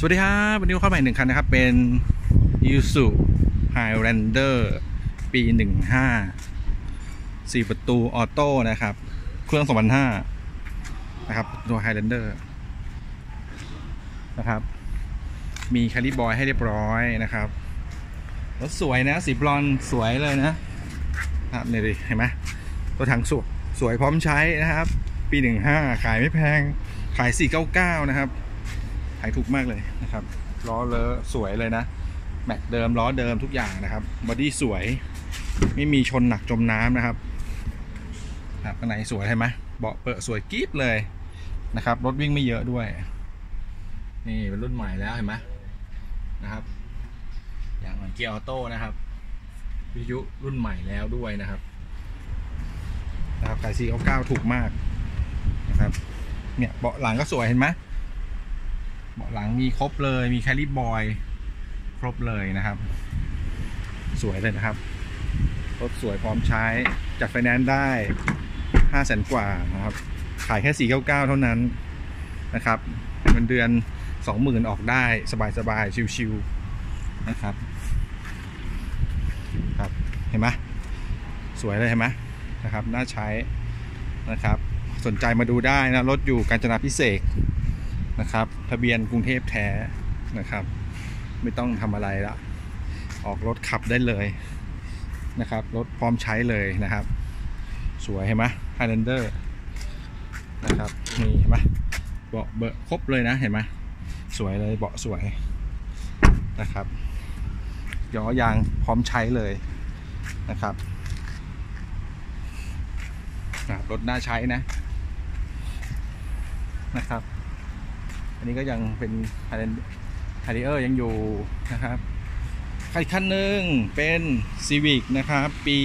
วัสดีครับวันนี้เข้าใหม่1 คันนะครับเป็น Isuzu Highlander ปี 15 4 ประตูออโต้นะครับเครื่อง 2005 นะครับตัว Highlander นะครับมีแคลิบอยให้เรียบร้อยนะครับรถสวยนะสีบลอนด์สวยเลยนะครับนี่ดิเห็นไหมตัวถังสวยพร้อมใช้นะครับปี 15 ขายไม่แพงขาย 499 นะครับขายถูกมากเลยนะครับล้อเลอะสวยเลยนะแม็กเดิมล้อเดิมทุกอย่างนะครับบอดี้สวยไม่มีชนหนักจมน้ำนะครับข้างในสวยใช่ไหมเบาะเปิดสวยกิ๊บเลยนะครับรถวิ่งไม่เยอะด้วยนี่เป็นรุ่นใหม่แล้วเห็นไหมนะครับอย่างเกียร์ออโต้นะครับวิทยุรุ่นใหม่แล้วด้วยนะครับขาย499ถูกมากนะครับเนี่ยเบาะหลังก็สวยเห็นไหมเบาะหลังมีครบเลยมีแคลิบอยครบเลยนะครับสวยเลยนะครับรถสวยพร้อมใช้จัดไฟแนนซ์ได้500,000 กว่านะครับขายแค่499เท่านั้นนะครับเงินเดือน 20,000 ออกได้สบายๆชิวๆนะครับครับเห็นไหมสวยเลยเห็นไหมนะครับน่าใช้นะครับสนใจมาดูได้นะรถอยู่กาญจนาภิเษกนะครับทะเบียนกรุงเทพแท้นะครับไม่ต้องทำอะไรละออกรถขับได้เลยนะครับรถพร้อมใช้เลยนะครับสวยเห็นไหม Highlander นะครับนี่เห็นไหมเบาะเบอร์ครบเลยนะเห็นไหมสวยเลยเบาะสวยนะครับล้อยางพร้อมใช้เลยนะครับรถน่าใช้นะครับอันนี้ก็ยังเป็น Harrier ยังอยู่นะครับอีกคันหนึ่งเป็น Civic นะครับปี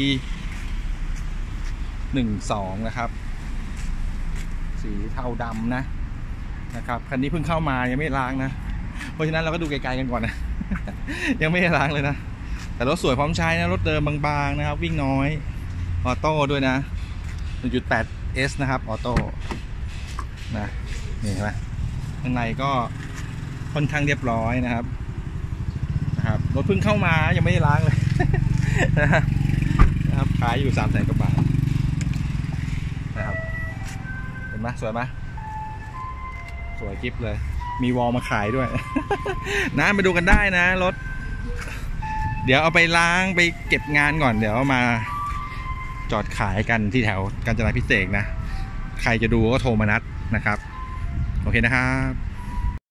12นะครับสีเทาดำนะครับคันนี้เพิ่งเข้ามายังไม่ล้างนะเพราะฉะนั้นเราก็ดูไกลๆกันก่อนนะ ยังไม่ได้ล้างเลยนะแต่รถสวยพร้อมใช้นะรถเดิมบางๆนะครับวิ่งน้อยออโต้ด้วยนะ 1.8S นะครับออโต้นะนี่เห็นไหมข้างในก็ค่อนข้างเรียบร้อยนะครับรถเพิ่งเข้ามายังไม่ได้ล้างเลย นะครับขายอยู่300,000 กว่าบาทนะครับเห็นไหมสวยไหมสวยกิ๊บเลยมีวอลมาขายด้วย นะมาดูกันได้นะรถเดี๋ยวเอาไปล้างไปเก็บงานก่อนเดี๋ยวมาจอดขายกันที่แถวกาญจนาภิเษกนะใครจะดูก็โทรมานัดนะครับโอเคนะครับ